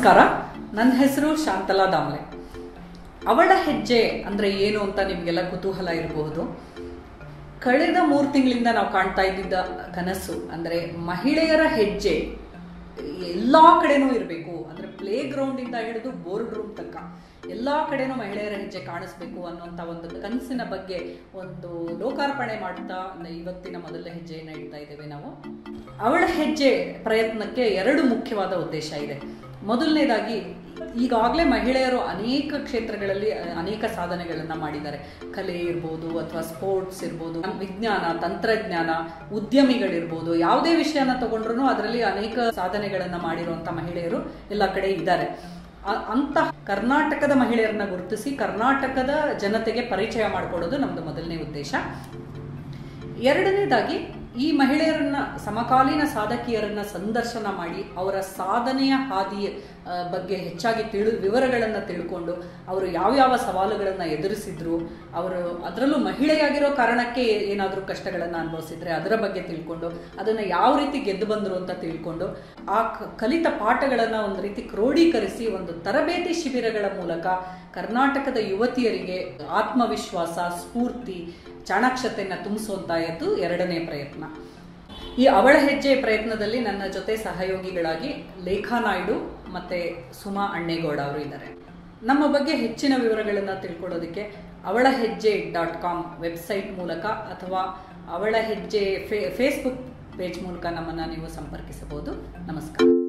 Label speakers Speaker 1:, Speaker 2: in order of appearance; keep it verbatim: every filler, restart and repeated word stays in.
Speaker 1: ನಮಸ್ಕಾರ, ನನ್ನ ಹೆಸರು ಶಾಂತಲಾ ದಾಮ್ಲೆ. ಅವಳ ಹೆಜ್ಜೆ ಅಂದರೆ ಏನು ಅಂತ ನಿಮಗೆಲ್ಲ ಕುತೂಹಲ ಇರಬಹುದು. ಕಳೆದ ಮೂರು ತಿಂಗಳಿಂದ ನಾವು ಕಾಣ್ತಾ ಇದ್ದಿದ್ದ ಕನಸು ಅಂದರೆ ಮಹಿಳೆಯರ ಹೆಜ್ಜೆ ಎಲ್ಲ ಕಡೆನೂ ಇರಬೇಕು, ಅಂದರೆ ಪ್ಲೇ ಗ್ರೌಂಡಿಂದ ಹಿಡಿದು ಬೋರ್ಡ್ ರೂಮ್ ತನಕ ಎಲ್ಲ ಕಡೆನೂ ಮಹಿಳೆಯರ ಹೆಜ್ಜೆ ಕಾಣಿಸ್ಬೇಕು ಅನ್ನೋಂಥ ಒಂದು ಕನಸಿನ ಬಗ್ಗೆ ಒಂದು ಲೋಕಾರ್ಪಣೆ ಮಾಡ್ತಾ ಇವತ್ತಿನ ಮೊದಲ ಹೆಜ್ಜೆಯನ್ನು ಇಡ್ತಾ ಇದ್ದೇವೆ ನಾವು. ಅವಳ ಹೆಜ್ಜೆ ಪ್ರಯತ್ನಕ್ಕೆ ಎರಡು ಮುಖ್ಯವಾದ ಉದ್ದೇಶ ಇದೆ. ಮೊದಲನೇದಾಗಿ, ಈಗಾಗಲೇ ಮಹಿಳೆಯರು ಅನೇಕ ಕ್ಷೇತ್ರಗಳಲ್ಲಿ ಅನೇಕ ಸಾಧನೆಗಳನ್ನು ಮಾಡಿದ್ದಾರೆ. ಕಲೆ ಇರ್ಬೋದು, ಅಥವಾ ಸ್ಪೋರ್ಟ್ಸ್ ಇರ್ಬೋದು, ವಿಜ್ಞಾನ, ತಂತ್ರಜ್ಞಾನ, ಉದ್ಯಮಿಗಳಿರ್ಬೋದು, ಯಾವುದೇ ವಿಷಯನ ತಗೊಂಡ್ರು ಅದರಲ್ಲಿ ಅನೇಕ ಸಾಧನೆಗಳನ್ನು ಮಾಡಿರುವಂಥ ಮಹಿಳೆಯರು ಎಲ್ಲ ಕಡೆ ಇದ್ದಾರೆ. ಅಂತ ಕರ್ನಾಟಕದ ಮಹಿಳೆಯರನ್ನ ಗುರುತಿಸಿ ಕರ್ನಾಟಕದ ಜನತೆಗೆ ಪರಿಚಯ ಮಾಡಿಕೊಡೋದು ನಮ್ಮದು ಮೊದಲನೇ ಉದ್ದೇಶ. ಎರಡನೇದಾಗಿ, ಈ ಮಹಿಳೆಯರನ್ನ ಸಮಕಾಲೀನ ಸಾಧಕಿಯರನ್ನ ಸಂದರ್ಶನ ಮಾಡಿ ಅವರ ಸಾಧನೆಯ ಹಾದಿಯ ಬಗ್ಗೆ ಹೆಚ್ಚಾಗಿ ತಿಳು ವಿವರಗಳನ್ನು ತಿಳ್ಕೊಂಡು ಅವರು ಯಾವ್ಯಾವ ಸವಾಲುಗಳನ್ನು ಎದುರಿಸಿದ್ರು, ಅವರು ಅದರಲ್ಲೂ ಮಹಿಳೆಯಾಗಿರೋ ಕಾರಣಕ್ಕೆ ಏನಾದರೂ ಕಷ್ಟಗಳನ್ನು ಅನುಭವಿಸಿದ್ರೆ ಅದರ ಬಗ್ಗೆ ತಿಳ್ಕೊಂಡು ಅದನ್ನು ಯಾವ ರೀತಿ ಗೆದ್ದು ಬಂದರು ಅಂತ ತಿಳ್ಕೊಂಡು ಆ ಕಲಿತ ಪಾಠಗಳನ್ನು ಒಂದು ರೀತಿ ಕ್ರೋಢೀಕರಿಸಿ ಒಂದು ತರಬೇತಿ ಶಿಬಿರಗಳ ಮೂಲಕ ಕರ್ನಾಟಕದ ಯುವತಿಯರಿಗೆ ಆತ್ಮವಿಶ್ವಾಸ, ಸ್ಫೂರ್ತಿ, ಚಾಣಾಕ್ಷತೆಯನ್ನು ತುಂಬಿಸುವಂತಾಯದ್ದು ಎರಡನೇ ಪ್ರಯತ್ನ. ಈ ಅವಳ ಹೆಜ್ಜೆ ಪ್ರಯತ್ನದಲ್ಲಿ ನನ್ನ ಜೊತೆ ಸಹಯೋಗಿಗಳಾಗಿ ಲೇಖಾ ನಾಯ್ಡು ಮತ್ತು ಸುಮಾ ಅಣ್ಣೇಗೌಡ ಅವರು ಇದ್ದಾರೆ. ನಮ್ಮ ಬಗ್ಗೆ ಹೆಚ್ಚಿನ ವಿವರಗಳನ್ನು ತಿಳ್ಕೊಳ್ಳೋದಕ್ಕೆ ಅವಳ ಹೆಜ್ಜೆ ಡಾಟ್ ಕಾಮ್ ವೆಬ್ಸೈಟ್ ಮೂಲಕ ಅಥವಾ ಅವಳ ಹೆಜ್ಜೆ ಫೇ ಫೇಸ್ಬುಕ್ ಪೇಜ್ ಮೂಲಕ ನಮ್ಮನ್ನು ನೀವು ಸಂಪರ್ಕಿಸಬಹುದು. ನಮಸ್ಕಾರ.